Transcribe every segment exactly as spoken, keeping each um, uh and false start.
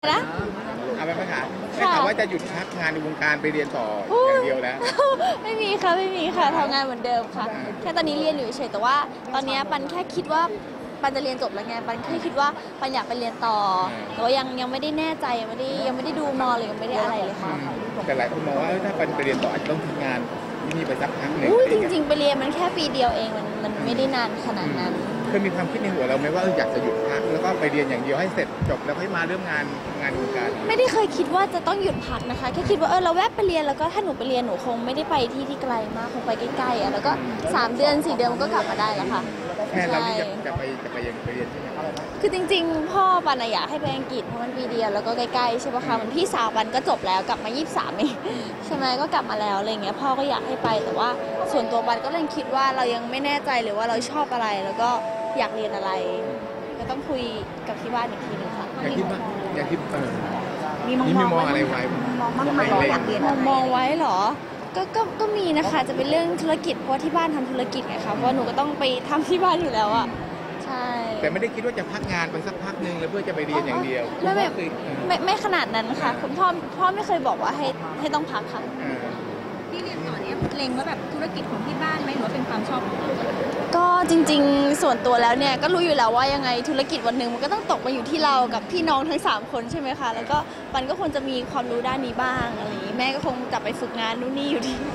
นะเอาไปไหมคะไม่ถามว่าจะหยุดพักงานในวงการไปเรียนต่ออย่างเดียวแล้วไม่มีค่ะไม่มีค่ะทำงานเหมือนเดิมค่ะแค่ตอนนี้เรียนอยู่เฉยแต่ว่าตอนนี้ปันแค่คิดว่าปันจะเรียนจบแล้วไงปันแค่คิดว่าปันอยากไปเรียนต่อแต่ว่ายังยังไม่ได้แน่ใจยังไม่ได้ยังไม่ได้ดูมอเลยยังไม่ได้อะไรเลยค่ะแต่หลายคนมองว่าถ้าปันไปเรียนต่ออาจจะต้องทำงานที่นี่ไปสักพักหนึ่งจริงๆไปเรียนมันแค่ปีเดียวเองมันมันไม่ได้นานขนาดนั้นเคยมีความคิดในหัวเราไหมว่าอยากจะหยุดพักแล้วก็ไปเรียนอย่างเดียวให้เสร็จจบแล้วค่อยมาเริ่มงานงานวงการไม่ได้เคยคิดว่าจะต้องหยุดพักนะคะแค่คิดว่าเออเราแวะไปเรียนแล้วก็ถ้าหนูไปเรียนหนูคงไม่ได้ไปที่ที่ไกลมากคงไปใกล้ๆอ่ะแล้วก็สามเดือนสี่เดือนมันก็กลับมาได้แล้วค่ะแค่เราที่จะจะไปจะไปยังไปเรียนใช่ไหมคือจริงๆพ่อปันอยากให้ไปอังกฤษเพราะมันปีเดียวแล้วก็ใกล้ๆใช่ปะคะมันพี่สาวปันก็จบแล้วกลับมายี่สิบสามเองใช่ไหมก็กลับมาแล้วอะไรเงี้ยพ่อก็อยากให้ไปแต่ว่าส่วนตัวปันก็เลยคิดว่าเรายังไม่แน่ใจหรือว่าเราชอบอะไรแล้วก็อยากเรียนอะไรก็ต้องคุยกับที่บ้านอีกทีนึงค่ะอยากคิดว่าอยากคิดเออมีมองมองอะไรไว้มองบ้างไหมว่าอยากเรียนอะไรมองไว้เหรอก็ก็ก็มีนะคะจะเป็นเรื่องธุรกิจเพราะที่บ้านทำธุรกิจไงคะเพราะหนูก็ต้องไปทำที่บ้านอยู่แล้วอ่ะใช่แต่ไม่ได้คิดว่าจะพักงานไปสักพักหนึ่งแล้วเพื่อจะไปเรียนอย่างเดียวไม่ไม่ไม่ไม่ขนาดนั้นค่ะคุณพ่อพ่อไม่เคยบอกว่าให้ให้ต้องพักค่ะที่เรียนต่อเนี้ยเล็งว่าแบบธุรกิจของที่บ้านไหมหรือว่าเป็นความชอบของเราก็จริงๆส่วนตัวแล้วเนี่ยก็รู้อยู่แล้วว่ายังไงธุรกิจวันหนึ่งมันก็ต้องตกมาอยู่ที่เรากับพี่น้องทั้งสามคนใช่ไหมคะแล้วก็ปันก็ควรจะมีความรู้ด้านนี้บ้างอะไรอย่างนี้แม่ก็คงกลับไปฝึกงานนู่นนี่อยู่ดี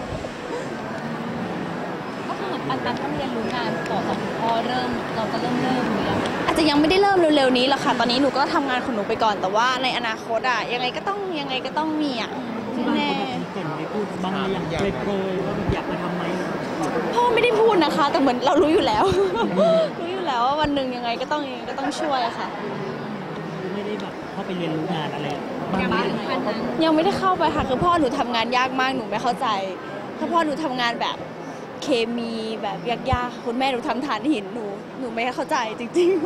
ก็คือเหมือนปันปันต้องเรียนรู้งานต่อจากพอเริ่มเราจะเริ่มเริ่มหรือยังอาจจะยังไม่ได้เริ่มเร็วๆนี้หรอกค่ะตอนนี้หนูก็ทำงานของหนูไปก่อนแต่ว่าในอนาคตอ่ะยังไงก็ต้องยังไงก็ต้องมีอ่ะแน่เก่งไม่พูดบางอย่างเคยๆว่าอยากไปทำไหมพ่อไม่ได้พูดนะคะแต่เหมือนเรารู้อยู่แล้วรู้อยู่แล้วว่าวันหนึ่งยังไงก็ต้องยังไงก็ต้องช่วยค่ะไม่ได้แบบเข้าไปเรียนรู้งานอะไรยังไม่ยังไม่ได้เข้าไปค่ะคือพ่อหนูทำงานยากมากหนูไม่เข้าใจถ้าพ่อหนูทำงานแบบเคมีแบบยากๆคุณแม่หนูทำฐานหินหนูหนูไม่เข้าใจจริง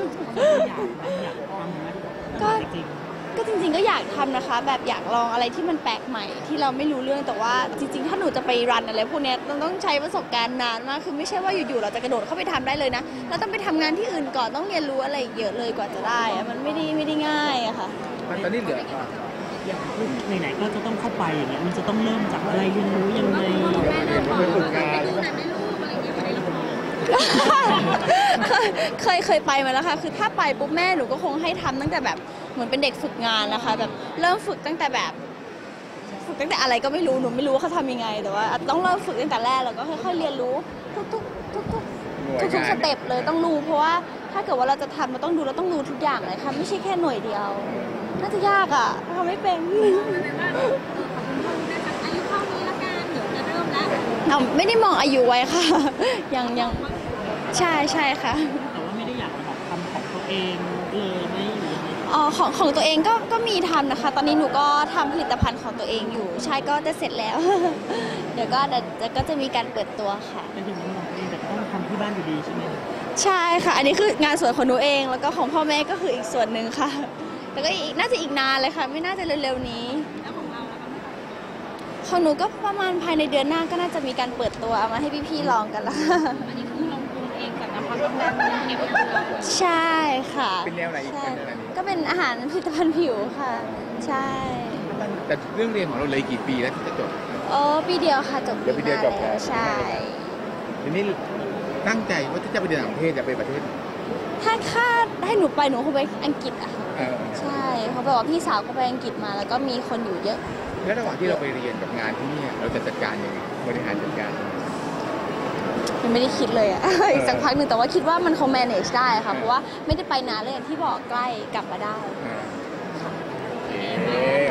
ๆก็ก็จริงๆก็อยากทำนะคะแบบอยากลองอะไรที่มันแปลกใหม่ที่เราไม่รู้เรื่องแต่ว่าจริงๆถ้าหนูจะไปรันอะไรพวกนี้ต้องต้องใช้ประสบการณ์นานมากคือไม่ใช่ว่าอยู่ๆเราจะกระโดดเข้าไปทำได้เลยนะเราต้องไปทำงานที่อื่นก่อนต้องเรียนรู้อะไรเยอะเลยกว่าจะได้มันไม่ได้ไม่ได้ง่ายอะค่ะตอนนี้เหลือไหนๆก็จะต้องเข้าไปอย่างเงี้ยมันจะต้องเริ่มจากอะไรเรียนรู้ยังไงไปฝึกงานเคยเคยไปมาแล้วค่ะคือถ้าไปปุ๊บแม่หนูก็คงให้ทำตั้งแต่แบบเหมือนเป็นเด็กฝึกงานนะคะแบบเริ่มฝึกตั้งแต่แบบฝึกตั้งแต่อะไรก็ไม่รู้หนูไม่รู้ว่าเขาทำยังไงแต่ว่าต้องเริ่มฝึกตั้งแต่แรกแล้วก็ค่อยๆเรียนรู้ทุกๆทุกๆทุกทุกสเต็ปเลยต้องรู้เพราะว่าถ้าเกิดว่าเราจะทำเราต้องดูเราต้องรู้ทุกอย่างเลยค่ะไม่ใช่แค่หน่วยเดียวน่าจะยากอ่ะทำไม่เป็นอายุเท่านี้ละกันเดี๋ยวจะเริ่มแล้วเราไม่ได้มองอายุไว้ค่ะยังยังใช่ใช่ค่ะแต่ว่าไม่ได้อยากแบบทำของตัวเองเลยไม่หรืออ๋อของของตัวเองก็ก็มีทำนะคะตอนนี้หนูก็ทำผลิตภัณฑ์ของตัวเองอยู่ใช่ก็จะเสร็จแล้วเดี๋ยวก็เดี๋ยวก็จะมีการเปิดตัวค่ะเป็นถึงของตัวเองแต่ต้องทำที่บ้านอยู่ดีใช่ไหมใช่ค่ะอันนี้คืองานส่วนของหนูเองแล้วก็ของพ่อแม่ก็คืออีกส่วนหนึ่งค่ะแต่ก็อีกน่าจะอีกนานเลยค่ะไม่น่าจะเร็วๆนี้แล้วของเราล่ะคะของหนูก็ประมาณภายในเดือนหน้าก็น่าจะมีการเปิดตัวเอามาให้พี่ๆลองกันละอันนี้คือลงทุนเองกับน้ำพักน้ำแรงเก็บเงินเราใช่ค่ะเป็นแนวไหนอีกเป็นอะไรก็เป็นอาหารผลิตภัณฑ์ผิวค่ะใช่แต่เรื่องเรียนของเราเลยกี่ปีแล้วที่จะจบอ๋อปีเดียวค่ะจบเดี๋ยวปีเดียวจบแล้วใช่ทีนี้ตั้งใจว่าจะไปเรียนต่างประเทศจะไปประเทศถ้าคาดให้หนูไปหนูคงไปอังกฤษอะค่ะใช่เพราะบอกว่าพี่สาวก็ไปอังกฤษมาแล้วก็มีคนอยู่เยอะแล้วระหว่างที่เราไปเรียนกับงานที่นี่เราจะจัดการยังไงบริหารจัดการยังไม่ได้คิดเลยอะอีกสักพักหนึ่งแต่ว่าคิดว่ามันคง manage ได้ค่ะเพราะว่าไม่ได้ไปนานเลยอย่างที่บอกใกล้กลับมาได้